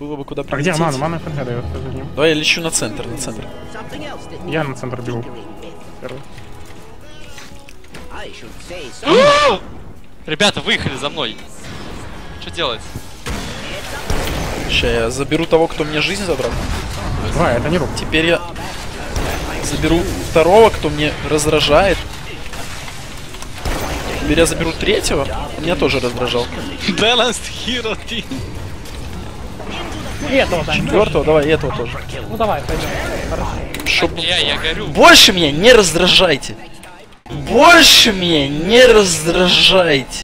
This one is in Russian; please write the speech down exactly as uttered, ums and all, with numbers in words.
было бы куда А прилететь. где Мана? Мана ФНГ дает за ним. Давай я лечу на центр, на центр. Я на центр бегу. Первый. Ребята, выехали за мной. Что делать? Сейчас я заберу того, кто мне жизнь забрал. Давай, это не рук. Теперь я заберу второго, кто мне раздражает. Теперь я заберу третьего. Он меня тоже раздражал. Balanced Hero Team. И этого там. Четвертого, давай, и этого тоже. Ну давай, пойдем. Хорошо. Чтоб... Я, я горю. Больше меня не раздражайте. Больше меня не раздражайте.